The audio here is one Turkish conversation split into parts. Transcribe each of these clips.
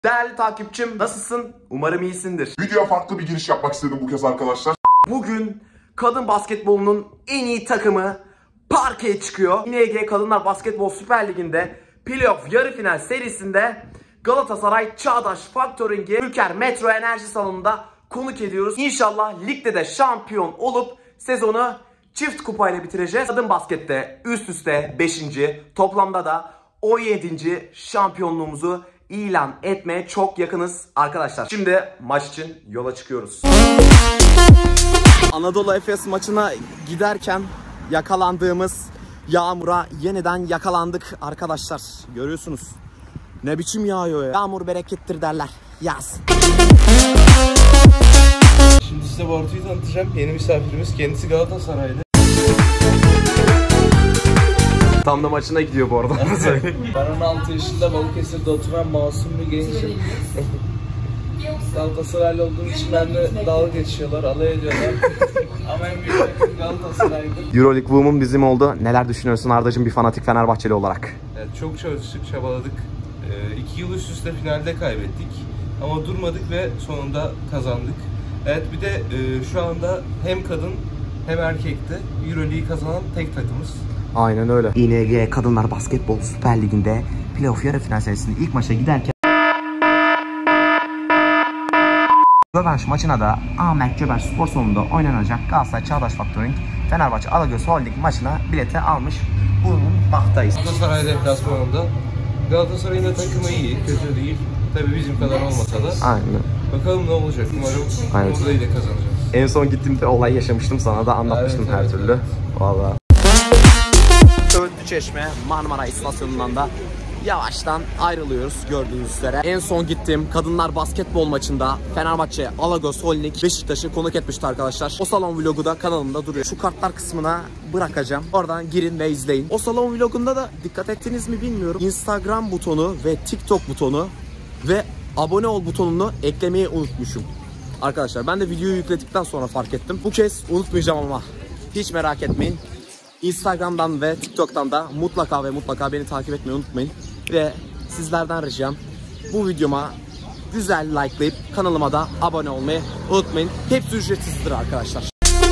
Değerli takipçim, nasılsın? Umarım iyisindir. Videoya farklı bir giriş yapmak istedim bu kez arkadaşlar. Bugün kadın basketbolunun en iyi takımı parkeye çıkıyor. İNG Kadınlar Basketbol Süper Ligi'nde playoff yarı final serisinde Galatasaray Çağdaş Faktöring'i Ülker Metro Enerji Salonu'nda konuk ediyoruz. İnşallah ligde de şampiyon olup sezonu çift kupayla bitireceğiz. Kadın baskette üst üste 5. toplamda da 17. şampiyonluğumuzu ilan etmeye çok yakınız arkadaşlar. Şimdi maç için yola çıkıyoruz. Anadolu Efes maçına giderken yakalandığımız yağmura yeniden yakalandık arkadaşlar. Görüyorsunuz. Ne biçim yağıyor ya. Yağmur berekettir derler. Yaz. Şimdi size Bartu'yu tanıtacağım. Yeni misafirimiz. Kendisi Galatasaraylı. Tam da maçına gidiyor bu arada. Ben 16 yaşında Balıkesir'de oturan masum bir gencim. Galatasaraylı olduğum için benimle dalga geçiyorlar, alay ediyorlar. Ama en büyük rakibim Galatasaray'dı. Euroleague boom'un bizim oldu. Neler düşünüyorsun Arda'cığım bir fanatik Fenerbahçeli olarak? Evet, çok çalıştık, çabaladık. 2 yıl üst üste finalde kaybettik. Ama durmadık ve sonunda kazandık. Evet, bir de şu anda hem kadın hem erkekte Euroleague'i kazanan tek takımız. Aynen öyle. İNG Kadınlar Basketbol Süper Ligi'nde playoff yarı final serisinde ilk maça giderken rövanş maçına da Ahmet Cöber Spor Salonu'nda oynanacak Galatasaray Çağdaş Faktöring Fenerbahçe Alagöz Holding maçına bileti almış bulunmaktayız. Galatasaray deplasmanında. Galatasaray'ın da takımı iyi, kötü değil. Tabii bizim kadar olmasa da. Aynen. Bakalım ne olacak. Umarım orayı da kazanacağız. En son gittiğimde olay yaşamıştım, sana da anlatmıştım evet, her evet, türlü. Evet. Vallahi. Çeşme Marmara istasyonundan da yavaştan ayrılıyoruz gördüğünüz üzere. En son gittiğim kadınlar basketbol maçında Fenerbahçe Alagöz Holding Beşiktaş'ı konuk etmişti arkadaşlar. O salon vlogu da kanalımda duruyor. Şu kartlar kısmına bırakacağım. Oradan girin ve izleyin. O salon vlogunda da dikkat ettiniz mi bilmiyorum. Instagram butonu ve TikTok butonu ve abone ol butonunu eklemeyi unutmuşum. Arkadaşlar ben de videoyu yükledikten sonra fark ettim. Bu kez unutmayacağım ama hiç merak etmeyin. Instagram'dan ve TikTok'tan da mutlaka ve mutlaka beni takip etmeyi unutmayın. Ve sizlerden ricam bu videoma güzel likelayıp kanalıma da abone olmayı unutmayın. Hepsi ücretsizdir arkadaşlar.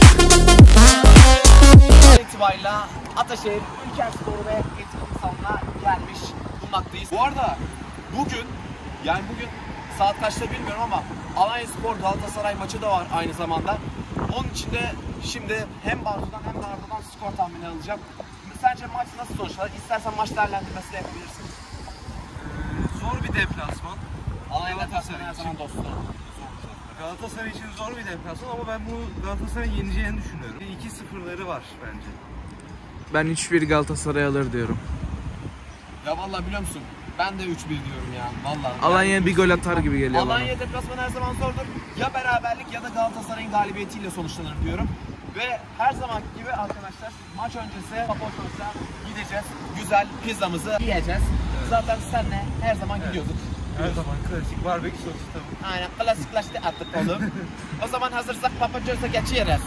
İtibariyle Ataşehir Ülker Sporu ve Etkinlik Salonu'na gelmiş bulunmaktayız. Bu arada bugün saat kaçta bilmiyorum ama Alanyaspor Galatasaray maçı da var aynı zamanda. Onun için de şimdi hem Bartu'dan hem de Arda'dan skor tahmini alacağım. Sence maç nasıl sonuçlanır? İstersen maç değerlendirmesi de yapabilirsin. Zor bir deplasman. Galatasaray her zaman dostum. Galatasaray için zor bir deplasman ama ben bunu Galatasaray'ın yeneceğini düşünüyorum. 2-0'ları var bence. Ben 3-1 Galatasaray alır diyorum. Ya vallahi biliyor musun? Ben de 3-1 diyorum ya. Vallahi. Alanya bir gol atar gibi geliyor bana. Alanya deplasmanı her zaman zordur. Ya beraberlik ya da Galatasaray'ın galibiyetiyle sonuçlanır diyorum. Ve her zaman gibi arkadaşlar maç öncesi Papoşos'a gideceğiz. Güzel pizzamızı yiyeceğiz. Evet. Zaten senle her zaman gidiyorduk. Her zaman klasik barbekü sosu tabii. Aynen, klasikleşti artık oğlum. O zaman hazırsak Papoşos'a geçiyoruz.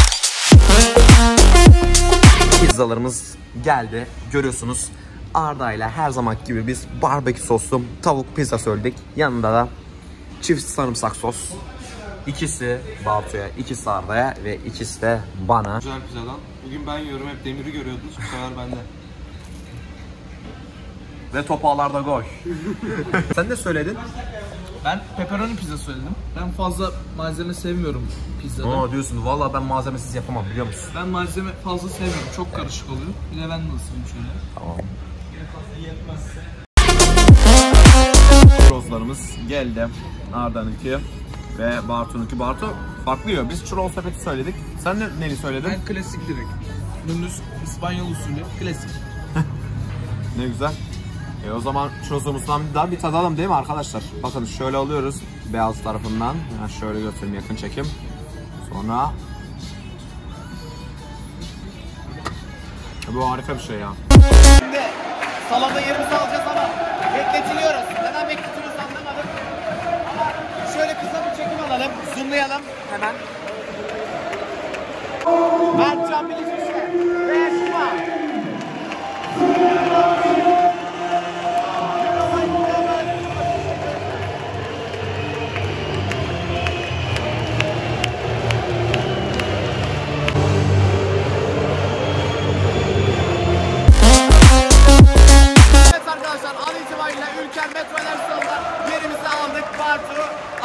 Pizzalarımız geldi. Görüyorsunuz. Arda ile her zaman gibi biz barbekü soslu tavuk pizza söyledik. Yanında da çift sarımsak sos. İkisi Bartu'ya, ikisi Arda'ya ve ikisi de bana. Güzel pizzadan. Bugün ben yiyorum, hep Demir'i görüyordunuz. Bu sefer bende. Ve topağlarda gol. Sen ne söyledin? Ben pepperoni pizza söyledim. Ben fazla malzeme sevmiyorum pizzada. Aa diyorsun, vallahi ben malzemesiz yapamam biliyor musun? Ben malzeme fazla sevmiyorum. Çok karışık oluyor. Bir de ben de ısırayım şöyle. Tamam. Churroslarımız geldi. Arda'nınki ve Bartu'nunki. Bartu farklı yiyor. Biz churros sepeti söyledik. Sen neyi söyledin? Ben klasik direkt. Dümdüz İspanyol usulü. Klasik. Ne güzel. O zaman churrosumuzdan daha bir tadalım değil mi arkadaşlar? Bakın şöyle alıyoruz beyaz tarafından. Yani şöyle götüreyim, yakın çekim. Sonra bu harika bir şey ya. Şimdi salonda yerimizi alacağız ama bekletiliyoruz. Neden bekletiliyoruz anlamadım. Ama şöyle kısa bir çekim alalım, zoomlayalım hemen. Mertcan Biliciş'e ve Şuma.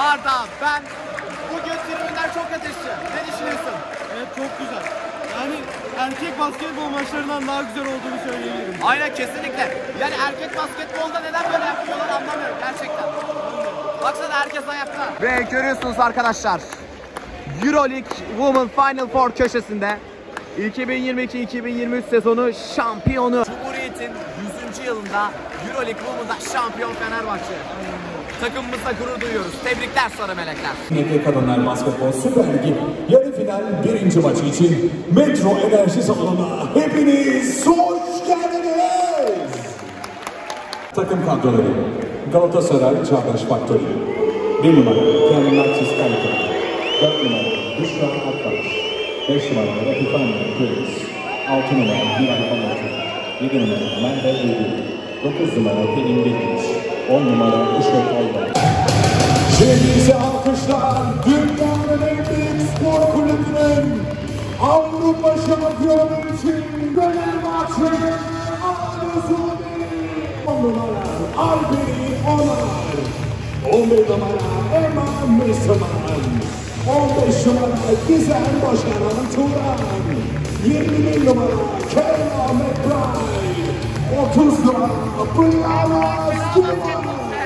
Arda, ben bugün tribünler çok ateşli. Ne düşünüyorsun? Evet, çok güzel. Yani erkek basketbol maçlarından daha güzel olduğunu söyleyebilirim. Aynen, kesinlikle. Yani erkek basketbolda neden böyle yapıyorlar anlamıyorum gerçekten. Baksana herkes ayakta. Ve görüyorsunuz arkadaşlar, Euroleague Women Final Four köşesinde 2022-2023 sezonu şampiyonu. Cumhuriyet'in 100. yılında Euroleague Women'da şampiyon Fenerbahçe. Takımımızla gurur duyuyoruz. Tebrikler Sarı Melekler. MK Kadınlar Basketbol Süper Ligi yarı final 1. maçı için Metro Enerji Salonu'na hepiniz hoş geldiniz. Takım kadroları: Galatasaray Çağdaş Faktörü, 1 numara Kenan Aksis Kalite, 4 numara Büşra Aktaş, 5 numara Ratifani Köris, 6 numara Miray Palatı, 7 numara Merve Uygur, 9 numara Pelin Bilgiç, 10 numara Işık Aybar. Şimdi ise alkışlar dünyanın en büyük spor kulübünün Avrupa şampiyonu için Fenerbahçe'nin Ağrı'nın 10 numara Alberi Onar, 11 numara Emma Müslüman, 15 numara Gizem Başaran Turan, 21 numara Kerem McBride, 30 numara Brianna Stuart,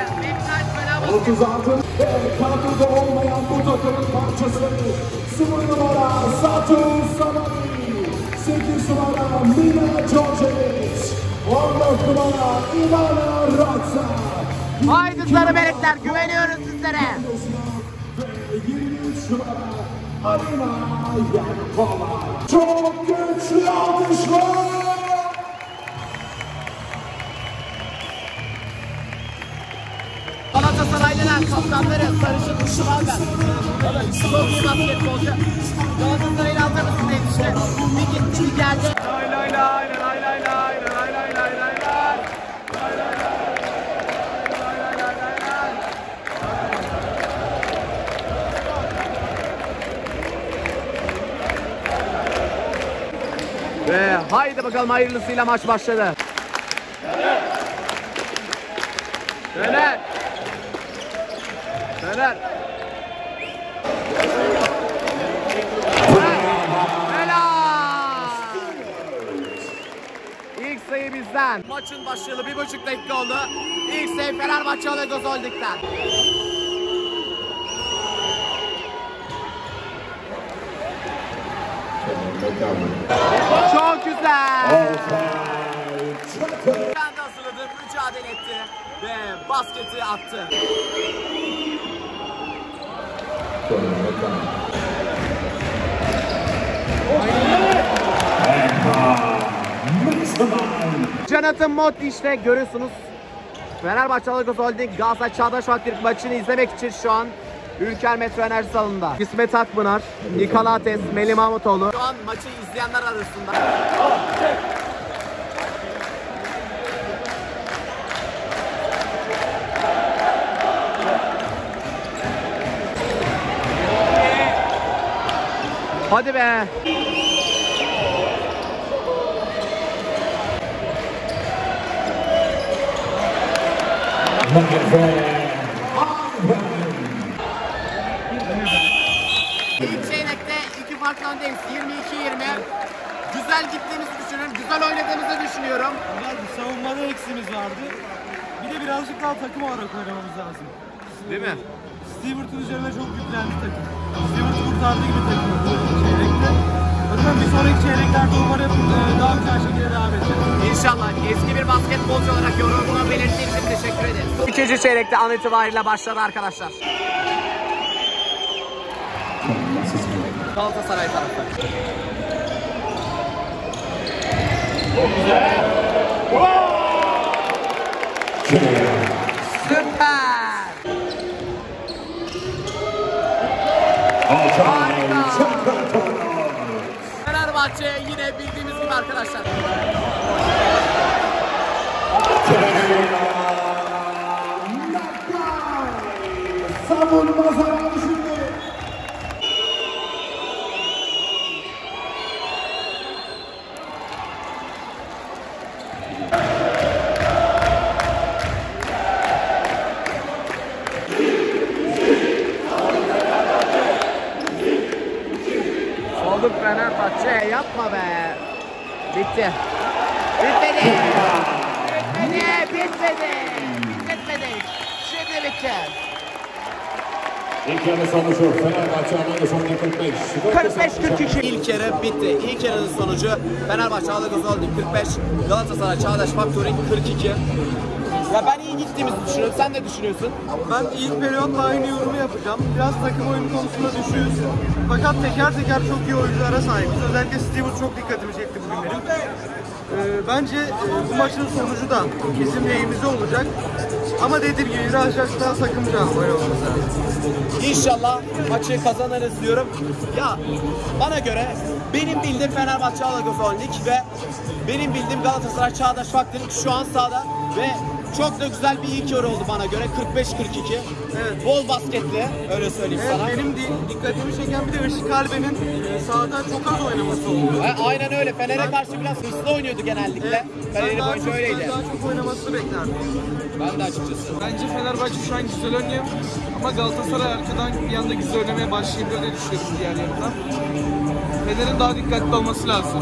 36 ve kadroda olmayan bu takımın parçası 0 numara Satu Samani, 8 numara Mina Djordjevic, 14 numara Ivana Ratsa. Haydi Sarı Melekler, güveniyoruz sizlere. Ve 23 numara Arina Yankola. Çok güçlü alkışlar. Galatasaraylılar, kaptanları, sarışın Uşumalgar. Evet, çok iyi basketbolcu. Galatasaraylı hazır mısın işte? Bir gitti bir geldi. Lay lay lay lay lay lay lay lay lay lay lay. Ve haydi bakalım, hayırlısıyla maç başladı. Fener. Fener. Helal. İlk sayı bizden. Maçın başlayalı 1,5 dakika oldu. İlk sayı Fenerbahçe Alagöz Holding'den. Çok güzel. Kendi hazırladı, mücadele etti ve basketi attı. Jonathan Mott işte görüyorsunuz. Fenerbahçe Alagöz Holding Galatasaray Çağdaş Faktörü maçını izlemek için şu an Ülker Metro Enerji Salonu'nda. İsmet Akpınar, Nikolates, Melih Mahmutoğlu. Şu an maçı izleyenler arasında. Hadi be. İlk çeyrekte iki farklı öndeyiz. 22-20. Güzel gittiğimizi düşünüyorum. Güzel oynadığımızı düşünüyorum. Güzel bir savunmada eksiğimiz vardı. Bir de birazcık daha takım olarak oynamamız lazım. Değil mi? Stewart'ın üzerine çok yüklendi takım. Stewart kurtardı gibi takımı bu çeyrekte. Zaten bir sonraki çeyreklerde umarım daha güzel şekilde devam edeceğiz. İnşallah. Eski bir basketbolcu olarak yorumunu belirttiğiniz için teşekkür ederiz. İkinci çeyrekte an itibariyle başladı arkadaşlar. Galatasaray tarafı. Süper. Fenerbahçe yine bildiğimiz gibi arkadaşlar. Savunma zararı şimdi. oğlum Fenerbahçe yapma be. Bitti. Bitmedi. Bitmedi. Şimdi bitti. İlk yarı sonucu Fenerbahçe Alagöz 45. 45-42. İlk yarı bitti. İlk yarının sonucu Fenerbahçe Alagöz Holding 45, Galatasaray Çağdaş Factoring 42. Ya ben iyi gittiğimizi düşünüyorum. Sen ne düşünüyorsun? Ben ilk periyotla aynı yorumu yapacağım. Biraz takım oyunu konusunda düşüyoruz. Fakat teker teker çok iyi oyunculara sahibiz. Özellikle Stewart çok dikkatimi çekti bugün benim. Bence bu maçın sonucu da bizim lehimize olacak. Ama dediğim gibi biraz daha takımca oynamamız lazım. İnşallah maçı kazanırız diyorum. Ya bana göre benim bildiğim Fenerbahçe Alagöz Holding ve benim bildiğim Galatasaray Çağdaş Factoring şu an sahada ve çok da güzel bir ilk yarı oldu bana göre. 45-42. Evet. Bol basketli, öyle söyleyeyim Evet, sana. benim dikkatimi çeken bir de Işık Kalbe'nin sahada çok az oynaması oldu. Aynen öyle. Fener'e karşı biraz hırslı oynuyordu genellikle. Fener'in boyunca öyleydi. Daha çok oynamasını beklerdim. Ben de açıkçası. Bence Fenerbahçe şu an güzel oynuyor. Ama Galatasaray arkadan bir anda güzel oynamaya başlayabilir diye düşünüyorum diğer yarıdan. Fener'in daha dikkatli olması lazım.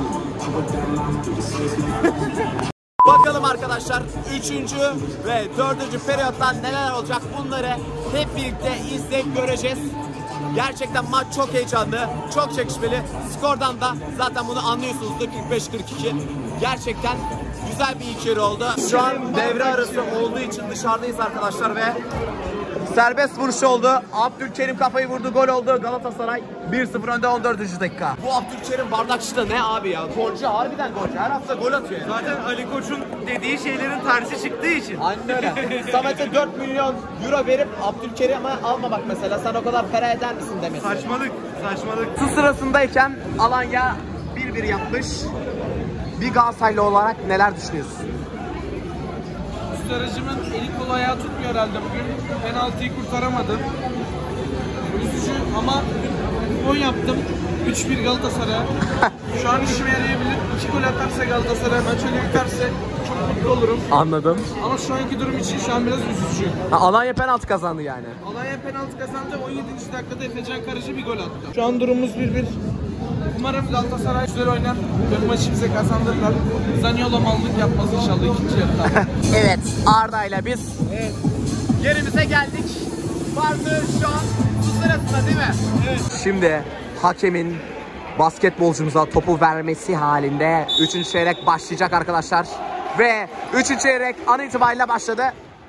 Bakalım arkadaşlar 3. ve 4. periyottan neler olacak bunları hep birlikte izleyip göreceğiz. Gerçekten maç çok heyecanlı, çok çekişmeli. Skordan da zaten bunu anlıyorsunuzdur 45-42. Gerçekten güzel bir ilk yarı oldu. Şu an devre arası olduğu için dışarıdayız arkadaşlar ve serbest vuruş oldu. Abdülkerim kafayı vurdu, gol oldu. Galatasaray 1-0 önde 14. dakika. Bu Abdülkerim bardakçı da ne abi ya? Golcü, harbiden golcü. Her hafta gol atıyor yani. Zaten Ali Koç'un dediği şeylerin tersi çıktığı için. Aynen öyle. Samet'e 4 milyon euro verip Abdülkerim'e alma bak mesela. Sen o kadar para eder misin demesi. Saçmalık. Su sırasındayken Alanya 1-1 yapmış. Bir Galatasaraylı olarak neler düşünüyorsun? Aracımın eli kolu ayağı tutmuyor herhalde bugün. Penaltıyı kurtaramadım. Üzücü ama gol yaptım. 3-1 Galatasaray. Şu an işime yarayabilir. 2 gol atarsa Galatasaray maç öyle biterse çok mutlu olurum. Anladım. Ama şu anki durum için şu an biraz üzücü. Alanya penaltı kazandı yani. Alanya penaltı kazandı. 17. dakikada Efecan Karıcı bir gol attı. Şu an durumumuz 1-1. Umarım Galatasaray güzel oynar ve bu maçı bize kazandırırlar. Zaniolo mallık yapmaz inşallah ikinci yarıda. Evet, Arda ile biz yerimize geldik. Vardı şu an su sırasında değil mi? Evet. Şimdi hakemin basketbolcumuza topu vermesi halinde 3. çeyrek başlayacak arkadaşlar. Ve 3. çeyrek an itibariyle başladı.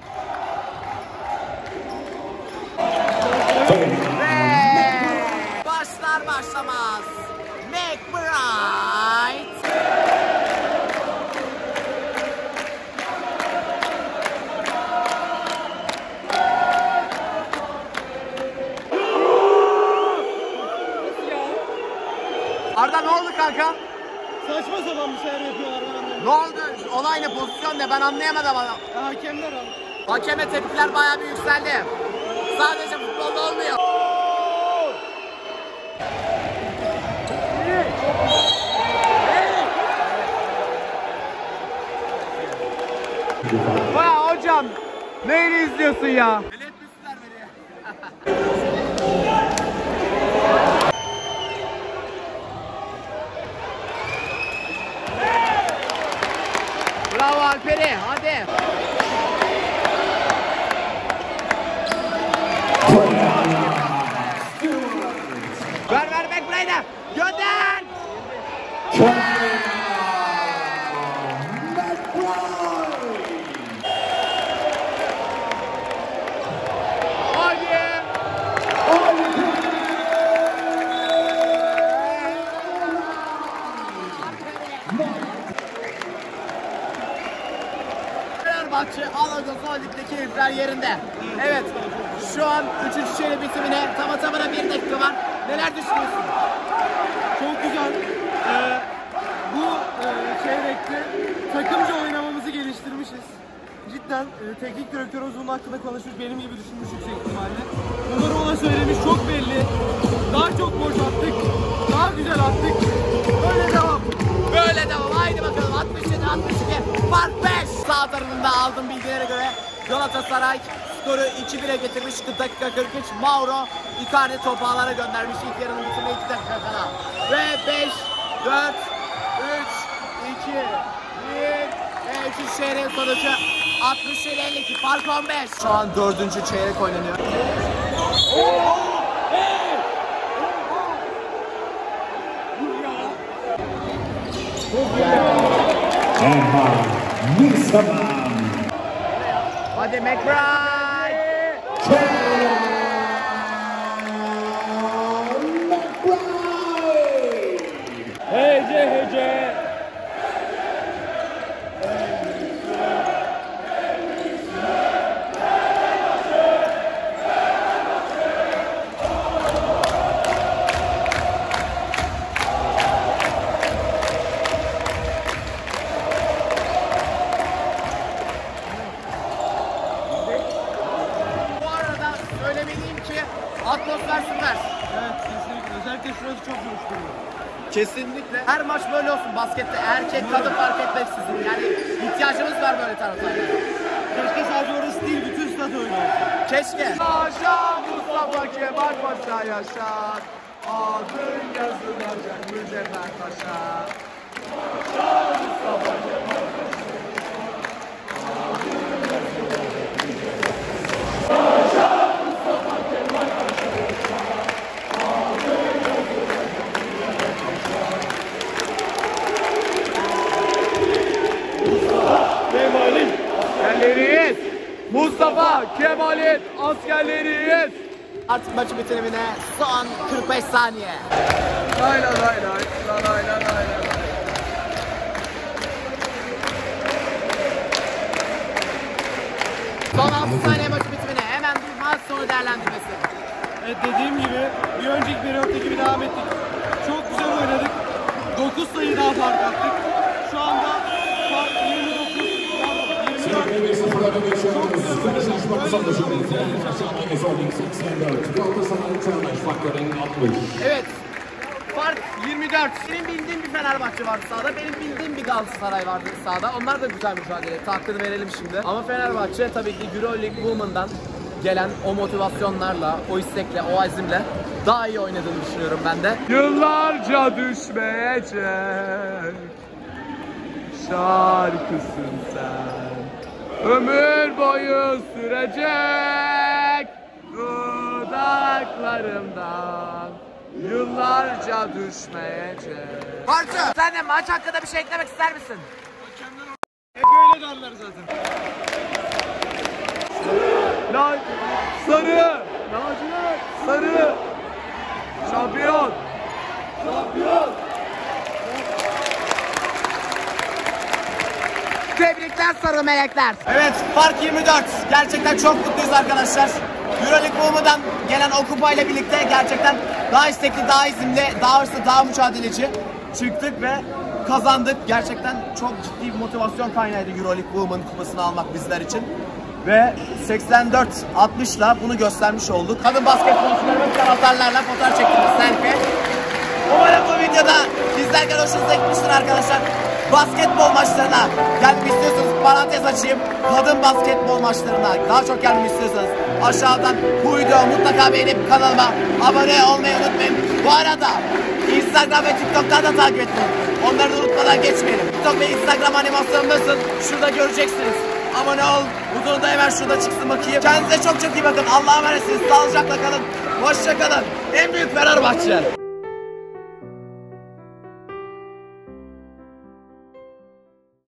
Ve başlar başlamaz McBride Arda ne oldu kanka? Saçma sapan bir şeyler yapıyorlar ben anlamadım. Ne oldu? Olay ne? Pozisyon ne? Ben anlayamadım ama. Hakemler abi. Hakeme tepkiler bayağı bir yükseldi. Sadece futbolda olmuyor. Vay hocam. Neyini izliyorsun ya? Belirtmişler beni. Bravo Alperi, hadi. Ver McBride'e. Gönder. Fenerbahçe Alagöz Holding'deki keyifler yerinde. Evet, şu an 3. çeyrek bitimine tamına 1 dakika var. Neler düşünüyorsun? Çok güzel. Bu çeyrekte takımca oynamamızı geliştirmişiz. Cidden teknik direktörümüz bunun hakkında konuşmuş, benim gibi düşünmüş yüksek ihtimalle. Bunları ona söylemiş, çok belli. Daha çok boş attık, daha güzel attık. Böyle devam. Böyle devam. Haydi bakalım. 67-62. Fark 5. Sağ tarafında aldığım bilgilere göre Galatasaray skoru 2-1'e getirmiş. Dakika 43. Mauro Icardi topu ağlara göndermiş. İlk yarının bitimine 2 dakika kala. Ve 5, 4, 3, 2, 1 ve 3. çeyreğin sonucu 67-52. Fark 15. Şu an 4. çeyrek oynanıyor. Hadi McBride. Hece. Atmosfer süper. Evet, kesinlikle. Özellikle şurası çok hoş duruyor. Kesinlikle. Her maç böyle olsun baskette. Erkek, kadın fark etmeksizin. Yani ihtiyacımız var böyle taraftarlara. Keşke sadece orası değil, bütün stat öyle olsun. Keşke. Yaşa Mustafa Kemal Paşa yaşa. Adın yazılacak Mücevher Paşa. Yaşa Mustafa Kemal Paşa. Askerleriyiz. Mustafa Kemal'in askerleriyiz. Artık maçı bitirimine son 45 saniye. Lay lay lay lay. Son 6 saniye maçı bitimine. Hemen bir maç sonu değerlendirmesi. Evet, dediğim gibi bir önceki periyotta gibi devam ettik. Çok güzel oynadık. 9 sayı daha fark attık. Şu anda fark 29. Evet. Fark 24. Senin bildiğin bir Fenerbahçe vardı sahada. Benim bildiğim bir Galatasaray vardı sahada. Onlar da güzel mücadele etti. Hakkını verelim şimdi. Ama Fenerbahçe tabii ki Euroleague Women'dan gelen o motivasyonlarla, o istekle, o azimle daha iyi oynadığını düşünüyorum ben de. Yıllarca düşmeyecek şarkısın sen. Ömür boyu sürecek dudaklarımdan. Yıllarca düşmeyecek. Bartu, sen de maç hakkında bir şey eklemek ister misin? Hep öyle derler zaten. Sarı! Lacivert! Sarı! Şampiyon! Tebrikler sarı melekler. Evet, fark 24. Gerçekten çok mutluyuz arkadaşlar. Euroleague Women'dan gelen o kupayla birlikte gerçekten daha istekli, daha izimli, daha hırslı, daha mücadeleci çıktık ve kazandık. Gerçekten çok ciddi bir motivasyon kaynağıydı Euroleague Women kupasını almak bizler için. Ve 84-60'la bunu göstermiş olduk. Kadın basketbolcularımız taraftarlarla fotoğraf çektiğimiz selfie. Umarım bu videoda izlerken hoşunuza gitmiştir arkadaşlar. Basketbol maçlarına gelmek istiyorsanız parantez açayım. Kadın basketbol maçlarına daha çok gelmek istiyorsanız aşağıdan bu videoyu mutlaka beğenip kanalıma abone olmayı unutmayın. Bu arada Instagram ve TikTok'tan da takip etmeyin. Onları da unutmadan geçmeyelim. TikTok ve Instagram animasyonu nasıl? Şurada göreceksiniz. Abone ol. Butonu da hemen şurada çıksın bakayım. Kendinize çok çok iyi bakın. Allah'a emanetsiniz. Sağlıcakla kalın. Hoşça kalın. En büyük Fenerbahçe.